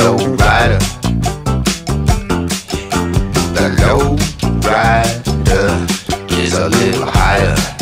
low rider. The low rider is a little higher.